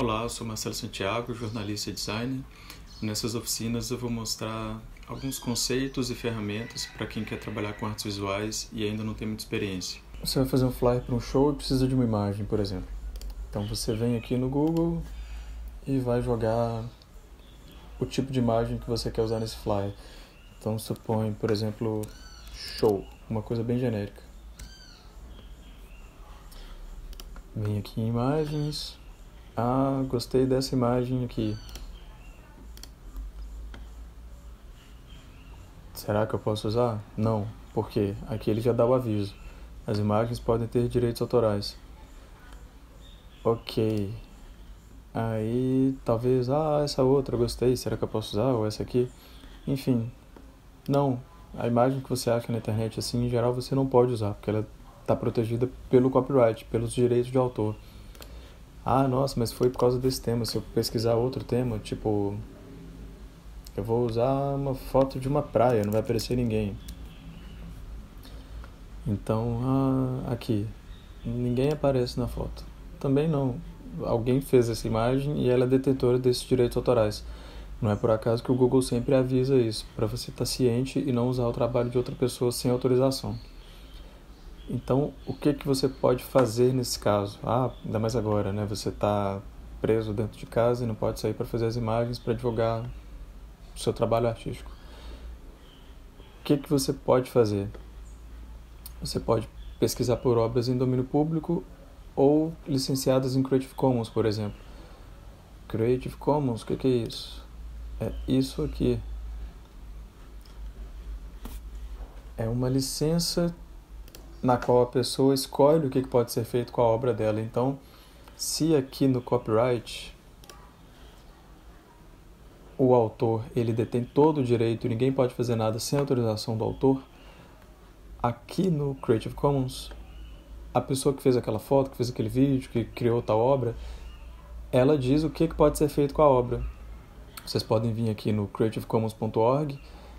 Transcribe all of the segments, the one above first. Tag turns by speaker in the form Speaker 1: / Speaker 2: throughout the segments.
Speaker 1: Olá, eu sou Marcelo Santiago, jornalista e designer. Nessas oficinas eu vou mostrar alguns conceitos e ferramentas para quem quer trabalhar com artes visuais e ainda não tem muita experiência. Você vai fazer um flyer para um show e precisa de uma imagem, por exemplo. Então você vem aqui no Google e vai jogar o tipo de imagem que você quer usar nesse flyer. Então supõe, por exemplo, show, uma coisa bem genérica. Vem aqui em imagens. Gostei dessa imagem aqui. Será que eu posso usar? Não, porque aqui ele já dá o aviso. As imagens podem ter direitos autorais. Ok. Aí, talvez, essa outra eu gostei, será que eu posso usar? Ou essa aqui? Enfim, não. A imagem que você acha na internet, assim, em geral, você não pode usar, porque ela está protegida pelo copyright, pelos direitos de autor. Nossa, mas foi por causa desse tema. Se eu pesquisar outro tema, tipo, eu vou usar uma foto de uma praia, não vai aparecer ninguém. Então, aqui, ninguém aparece na foto. Também não. Alguém fez essa imagem e ela é detentora desses direitos autorais. Não é por acaso que o Google sempre avisa isso, para você estar ciente e não usar o trabalho de outra pessoa sem autorização. Então, o que você pode fazer nesse caso? Ainda mais agora, né? Você está preso dentro de casa e não pode sair para fazer as imagens para divulgar o seu trabalho artístico. O que você pode fazer? Você pode pesquisar por obras em domínio público ou licenciadas em Creative Commons, por exemplo. Creative Commons, o que é isso? É isso aqui. É uma licença na qual a pessoa escolhe o que pode ser feito com a obra dela. Então, se aqui no copyright o autor ele detém todo o direito e ninguém pode fazer nada sem autorização do autor, aqui no Creative Commons, a pessoa que fez aquela foto, que fez aquele vídeo, que criou tal obra, ela diz o que pode ser feito com a obra. Vocês podem vir aqui no creativecommons.org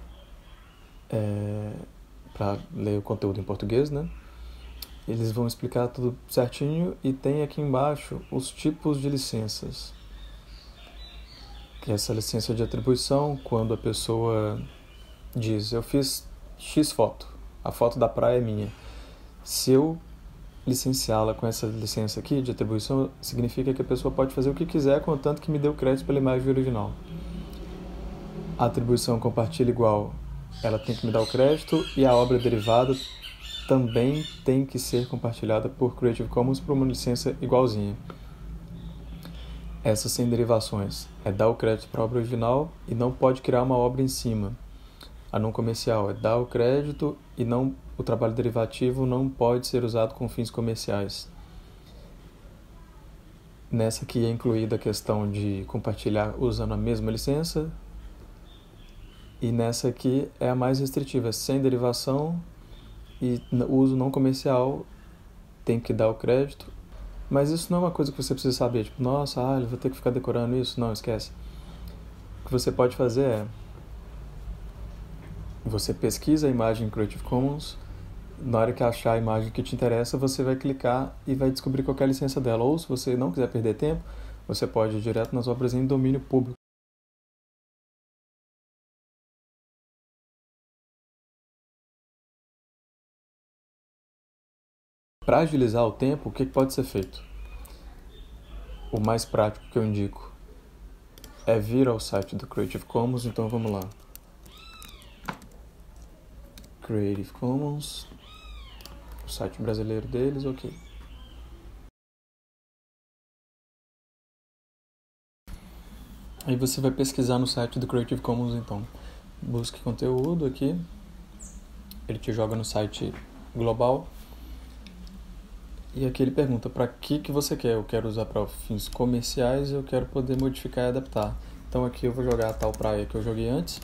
Speaker 1: para ler o conteúdo em português, né? Eles vão explicar tudo certinho e tem aqui embaixo os tipos de licenças. Que é essa licença de atribuição, quando a pessoa diz, eu fiz X foto, a foto da praia é minha. Se eu licenciá-la com essa licença aqui de atribuição, significa que a pessoa pode fazer o que quiser, contanto que me dê o crédito pela imagem original. A atribuição compartilha igual, ela tem que me dar o crédito, e a obra derivada também tem que ser compartilhada por Creative Commons por uma licença igualzinha. Essa sem derivações é dar o crédito para a obra original e não pode criar uma obra em cima. A não comercial é dar o crédito e o trabalho derivativo não pode ser usado com fins comerciais. Nessa aqui é incluída a questão de compartilhar usando a mesma licença. E nessa aqui é a mais restritiva, sem derivação e uso não comercial, tem que dar o crédito. Mas isso não é uma coisa que você precisa saber, tipo, nossa, eu vou ter que ficar decorando isso. Não, esquece. O que você pode fazer é, você pesquisa a imagem em Creative Commons, na hora que achar a imagem que te interessa, você vai clicar e vai descobrir qual é a licença dela. Ou se você não quiser perder tempo, você pode ir direto nas obras em domínio público. Para agilizar o tempo, o que pode ser feito? O mais prático que eu indico é vir ao site do Creative Commons, então vamos lá. Creative Commons, o site brasileiro deles, ok. Aí você vai pesquisar no site do Creative Commons, então. Busque conteúdo aqui, ele te joga no site global. E aqui ele pergunta para que você quer. Eu quero usar para fins comerciais e eu quero poder modificar e adaptar. Então aqui eu vou jogar a tal praia que eu joguei antes.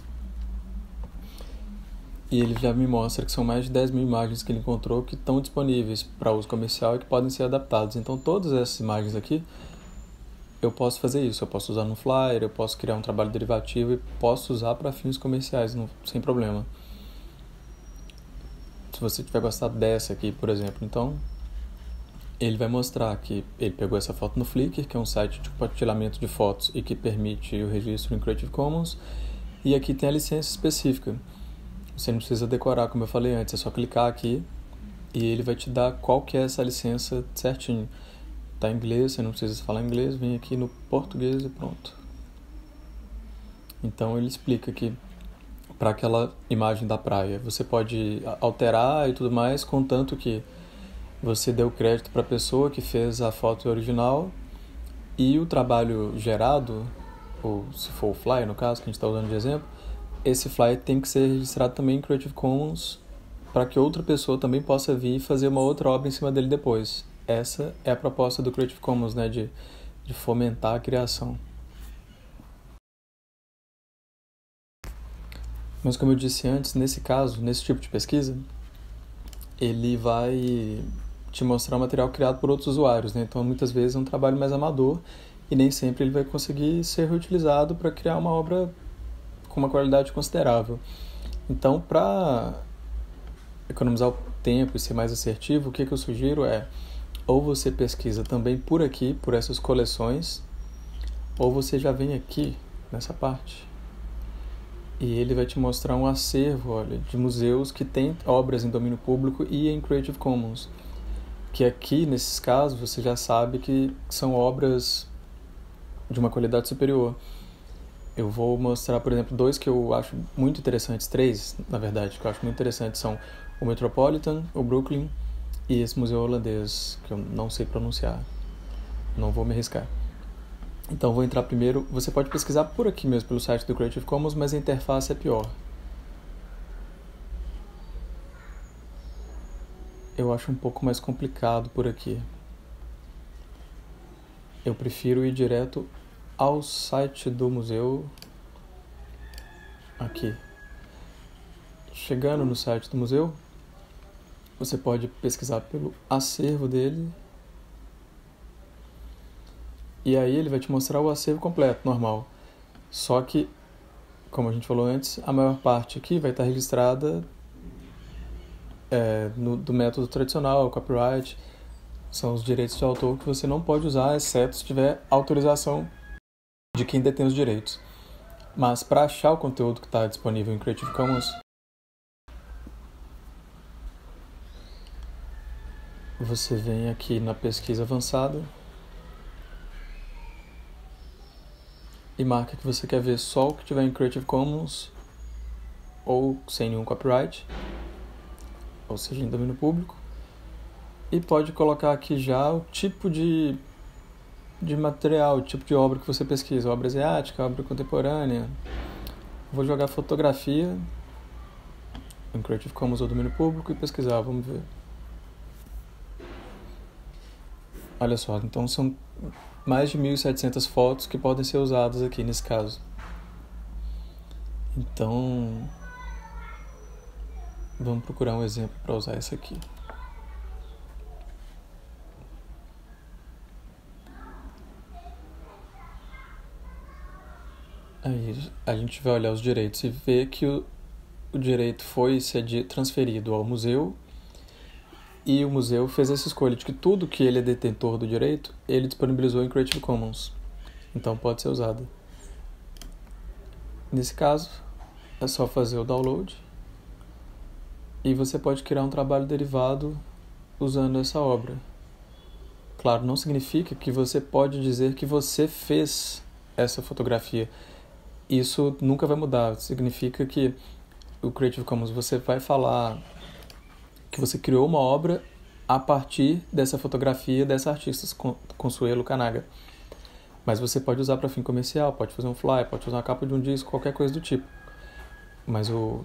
Speaker 1: E ele já me mostra que são mais de 10 mil imagens que ele encontrou que estão disponíveis para uso comercial e que podem ser adaptadas. Então todas essas imagens aqui, eu posso fazer isso. Eu posso usar no flyer, eu posso criar um trabalho derivativo e posso usar para fins comerciais, sem problema. Se você tiver gostado dessa aqui, por exemplo, então ele vai mostrar que ele pegou essa foto no Flickr, que é um site de compartilhamento de fotos e que permite o registro em Creative Commons, e aqui tem a licença específica. Você não precisa decorar, como eu falei antes, é só clicar aqui e ele vai te dar qual que é essa licença certinho. Tá em inglês, você não precisa falar inglês, vem aqui no português e pronto. Então ele explica que para aquela imagem da praia você pode alterar e tudo mais, contanto que você deu crédito para a pessoa que fez a foto original e o trabalho gerado, ou se for o Fly no caso, que a gente está usando de exemplo, esse Fly tem que ser registrado também em Creative Commons para que outra pessoa também possa vir e fazer uma outra obra em cima dele depois. Essa é a proposta do Creative Commons, né, de fomentar a criação. Mas como eu disse antes, nesse caso, nesse tipo de pesquisa, ele vai te mostrar um material criado por outros usuários, né? Então muitas vezes é um trabalho mais amador e nem sempre ele vai conseguir ser reutilizado para criar uma obra com uma qualidade considerável. Então, para economizar o tempo e ser mais assertivo, o que eu sugiro é ou você pesquisa também por aqui, por essas coleções, ou você já vem aqui nessa parte e ele vai te mostrar um acervo, olha, de museus que tem obras em domínio público e em Creative Commons, que aqui, nesses casos, você já sabe que são obras de uma qualidade superior. Eu vou mostrar, por exemplo, dois que eu acho muito interessantes, três, na verdade, que eu acho muito interessantes, são o Metropolitan, o Brooklyn e esse museu holandês, que eu não sei pronunciar, não vou me arriscar. Então vou entrar primeiro, você pode pesquisar por aqui mesmo, pelo site do Creative Commons, mas a interface é pior. Eu acho um pouco mais complicado por aqui. Eu prefiro ir direto ao site do museu. Aqui. Chegando no site do museu, você pode pesquisar pelo acervo dele. E aí ele vai te mostrar o acervo completo, normal. Só que, como a gente falou antes, a maior parte aqui vai estar registrada do método tradicional, o copyright. São os direitos de autor que você não pode usar, exceto se tiver autorização de quem detém os direitos. Mas para achar o conteúdo que está disponível em Creative Commons, você vem aqui na pesquisa avançada e marca que você quer ver só o que tiver em Creative Commons ou sem nenhum copyright, ou seja, em domínio público, e pode colocar aqui já o tipo de material, o tipo de obra que você pesquisa, obra asiática, obra contemporânea. Vou jogar fotografia em Creative Commons ou domínio público e pesquisar, vamos ver. Olha só, então são mais de 1.700 fotos que podem ser usadas aqui nesse caso. Então, vamos procurar um exemplo para usar essa aqui. Aí a gente vai olhar os direitos e ver que o direito foi transferido ao museu e o museu fez essa escolha de que tudo que ele é detentor do direito, ele disponibilizou em Creative Commons. Então pode ser usado. Nesse caso, é só fazer o download e você pode criar um trabalho derivado usando essa obra. Claro, não significa que você pode dizer que você fez essa fotografia. Isso nunca vai mudar. Significa que o Creative Commons, você vai falar que você criou uma obra a partir dessa fotografia dessa artista, Consuelo Kanaga. Mas você pode usar para fim comercial, pode fazer um fly, pode usar a capa de um disco, qualquer coisa do tipo. Mas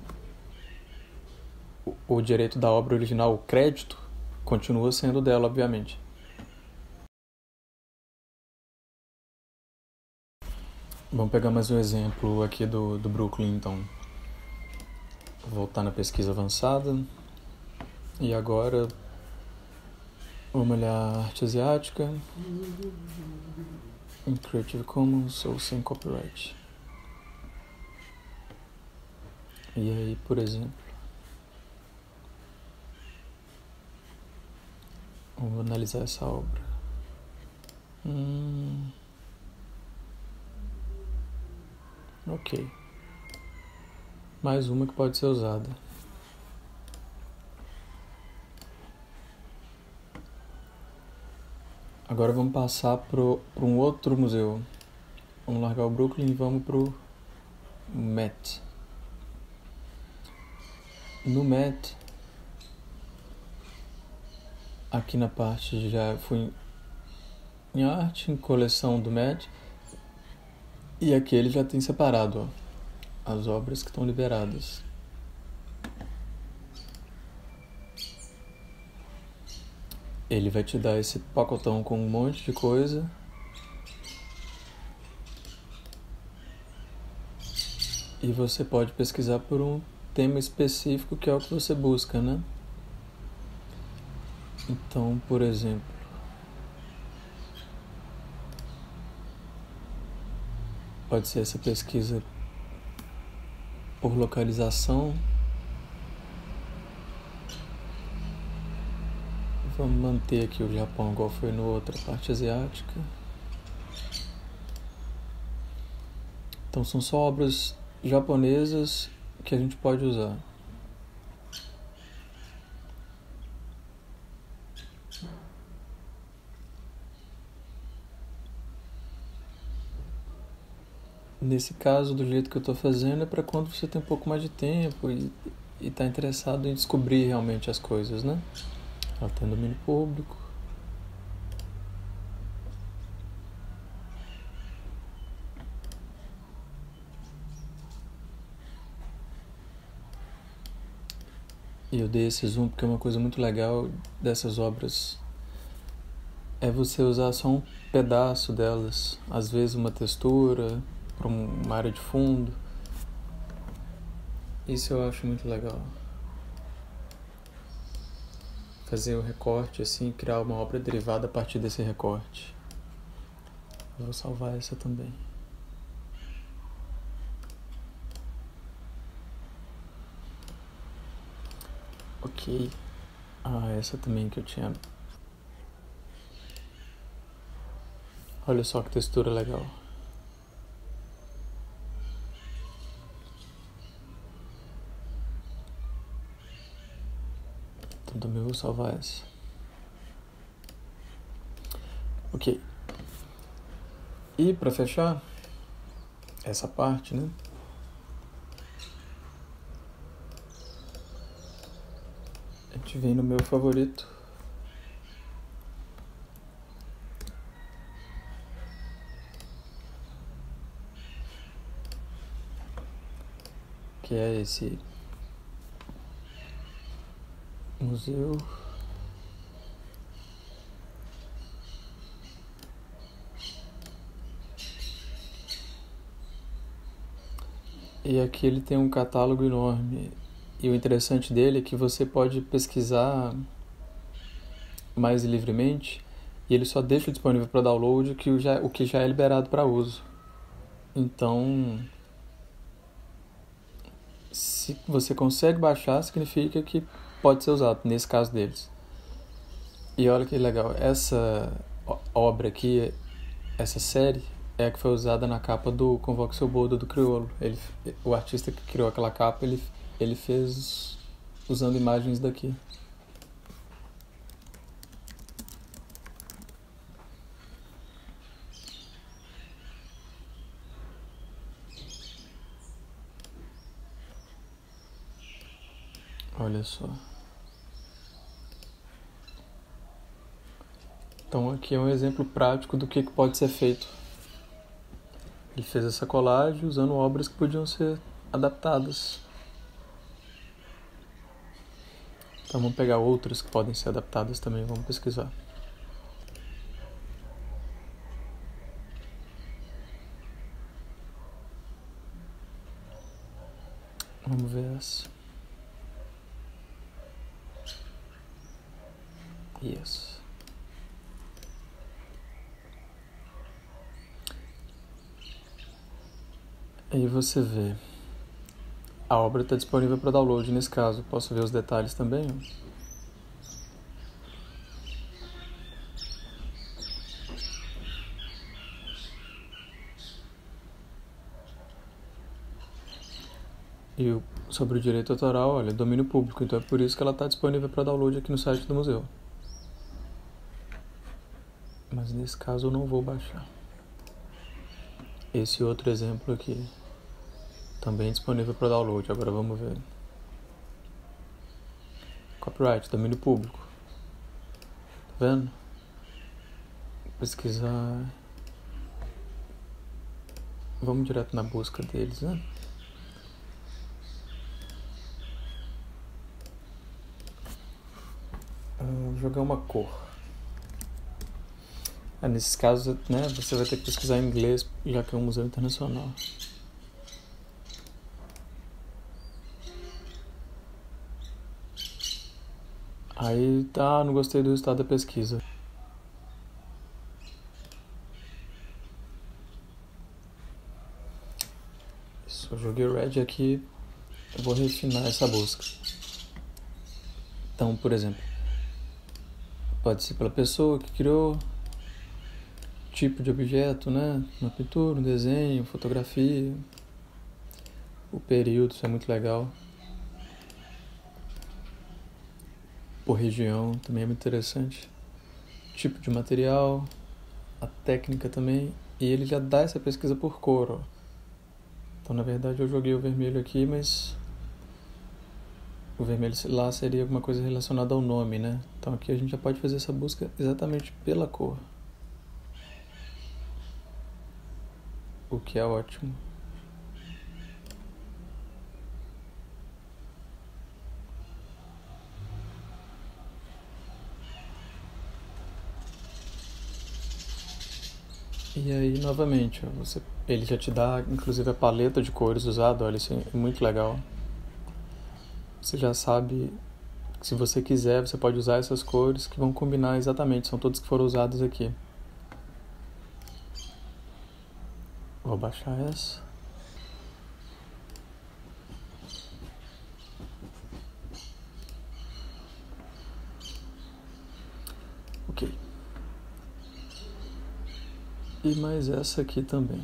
Speaker 1: o direito da obra original, o crédito, continua sendo dela, obviamente. Vamos pegar mais um exemplo aqui do Brooklyn, então. Vou voltar na pesquisa avançada. E agora, vamos olhar a arte asiática. Em Creative Commons ou sem copyright. E aí, por exemplo, Vamos analisar essa obra. Ok. Mais uma que pode ser usada. Agora vamos passar para um outro museu. Vamos largar o Brooklyn e vamos para o Met. No Met, aqui na parte já fui em arte, em coleção do Met, e aqui ele já tem separado as obras que estão liberadas. Ele vai te dar esse pacotão com um monte de coisa. E você pode pesquisar por um tema específico que é o que você busca, né? Então, por exemplo, pode ser essa pesquisa por localização. Vamos manter aqui o Japão igual foi no outra parte asiática. Então são só obras japonesas que a gente pode usar. Nesse caso, do jeito que eu estou fazendo, é para quando você tem um pouco mais de tempo e está interessado em descobrir realmente as coisas, né? Ela tem domínio público. E eu dei esse zoom porque uma coisa muito legal dessas obras é você usar só um pedaço delas, às vezes uma textura para uma área de fundo. Isso eu acho muito legal. Fazer o recorte assim, criar uma obra derivada a partir desse recorte. Eu vou salvar essa também. Ok. Essa também que eu tinha. Olha só que textura legal. Então também vou salvar essa. Ok. E para fechar essa parte, né? A gente vem no meu favorito. Que é esse museu. E aqui ele tem um catálogo enorme. E o interessante dele é que você pode pesquisar mais livremente e ele só deixa disponível para download o que já é liberado para uso. Então, se você consegue baixar, significa que pode ser usado, nesse caso deles. E olha que legal, essa obra aqui, essa série, é a que foi usada na capa do Convoque Seu Bordo do Criolo. O artista que criou aquela capa, ele fez usando imagens daqui. Olha só. Então aqui é um exemplo prático do que pode ser feito. Ele fez essa colagem usando obras que podiam ser adaptadas. Então vamos pegar outras que podem ser adaptadas também, vamos pesquisar. Vamos ver essa. Yes. Aí você vê. A obra está disponível para download nesse caso. Posso ver os detalhes também? E sobre o direito autoral, olha, é domínio público, então é por isso que ela está disponível para download aqui no site do museu. Mas nesse caso eu não vou baixar. Esse outro exemplo aqui, também disponível para download, agora vamos ver. Copyright, domínio público. Tá vendo? Pesquisar. Vamos direto na busca deles, né? Vou jogar uma cor. Nesses casos, né, você vai ter que pesquisar em inglês, já que é um museu internacional. Aí tá, não gostei do resultado da pesquisa. Isso, eu joguei o red aqui, eu vou refinar essa busca. Então, por exemplo, pode ser pela pessoa que criou, tipo de objeto, né? Uma pintura, um desenho, fotografia. O período, isso é muito legal. Por região, também é muito interessante. Tipo de material, a técnica também. E ele já dá essa pesquisa por cor, ó. Então, na verdade, eu joguei o vermelho aqui, mas o vermelho lá seria alguma coisa relacionada ao nome, né? Então aqui a gente já pode fazer essa busca exatamente pela cor. O que é ótimo. E aí, novamente, ó, ele já te dá, inclusive, a paleta de cores usada. Olha, isso é muito legal. Você já sabe que se você quiser, você pode usar essas cores que vão combinar exatamente. São todas que foram usadas aqui. Vou baixar essa. Ok. E mais essa aqui também.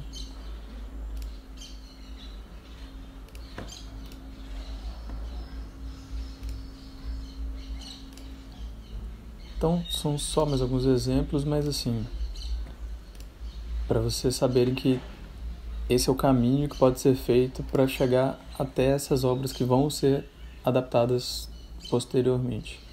Speaker 1: Então, são só mais alguns exemplos, mas assim, para vocês saberem que esse é o caminho que pode ser feito para chegar até essas obras que vão ser adaptadas posteriormente.